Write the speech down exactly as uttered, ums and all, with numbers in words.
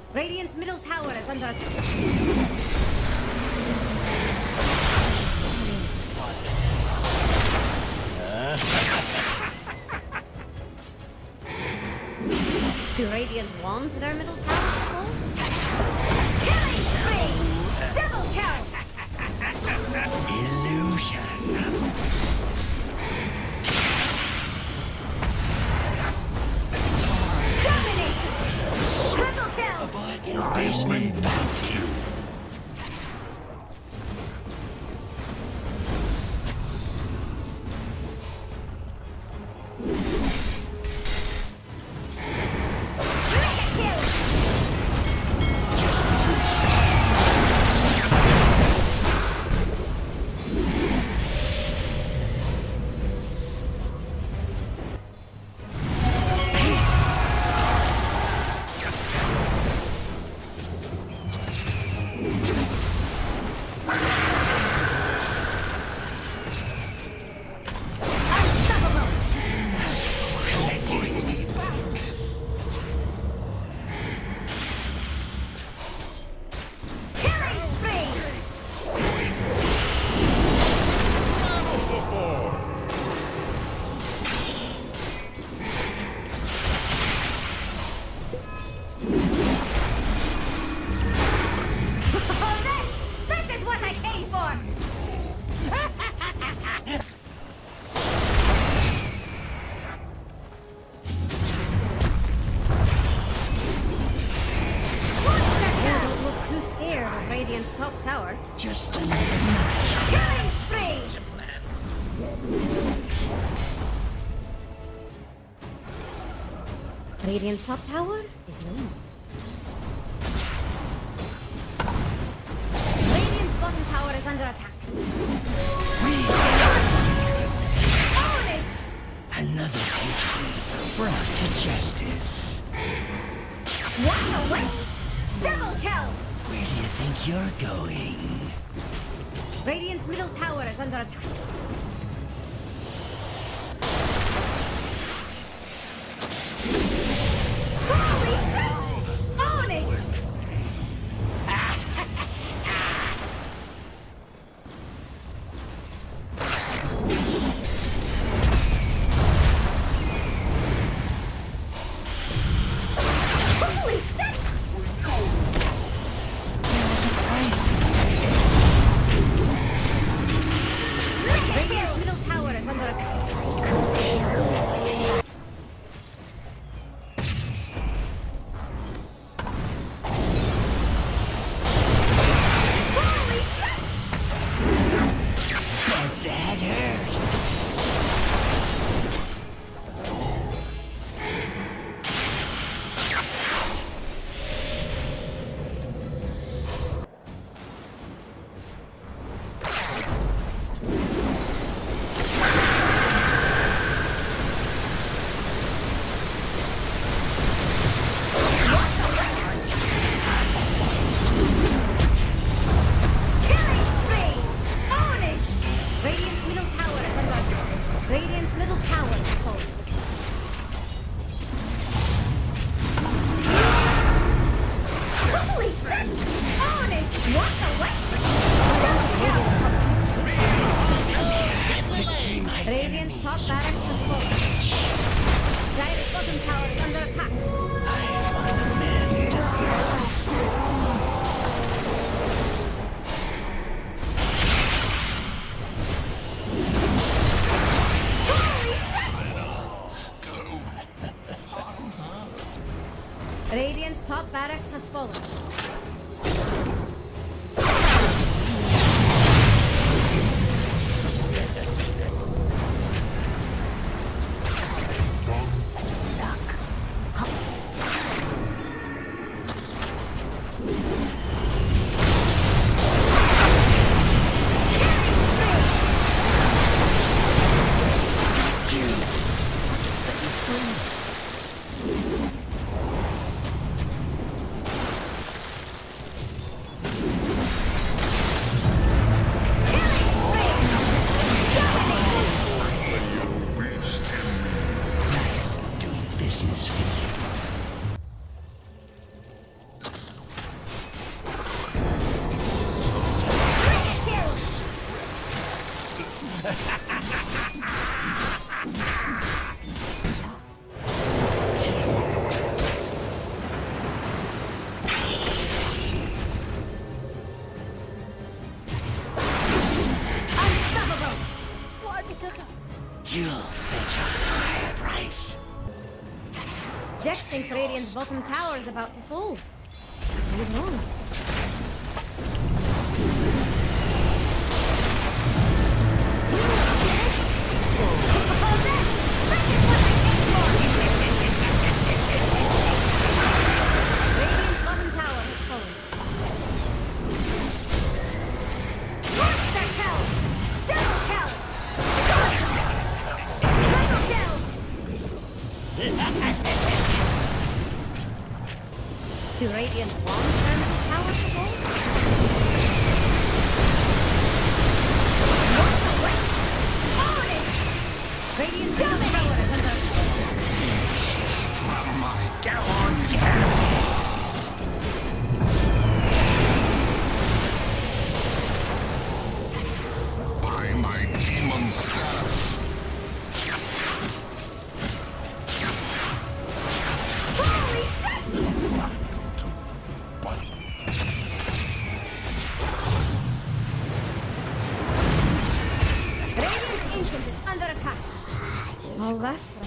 Radiant's middle tower is under attack. Do Radiant want their middle tower to fall? Killing spree! Double kill! Illusion. Dominated! Triple kill! Basement bounty. Radiant's top tower. Just another night. Killing spree! Radiant's top tower is no more. Radiant's bottom tower is under attack. Own it! Another fugitive brought to justice. What the what? Double kill! Where do you think you're going? Radiant's middle tower is under attack. Holy shit! Own it! Holy shit! Radiant's middle tower is under attack. Holy shit! That hurt. Killing spree! Own it! Radiant's middle tower is under attack. Radiant's middle tower is falling. Holy shit! Own it! What the what? To see my Radiant's top barracks is falling. Dire's bottom tower is under attack. I am on the mend. Holy shit! Radiant's top barracks has fallen. thinks Radiant's bottom tower is about to fall. He's wrong. Radiant's bottom tower has fallen. Monster kill! Double kill! Triple kill! Do Radiant want their middle tower to fall? What the wait? Orange! Radiant middle tower is under Oh my God, on yeah. By my demon staff. holy shit! Radiant Ancient is under attack. Oh, that's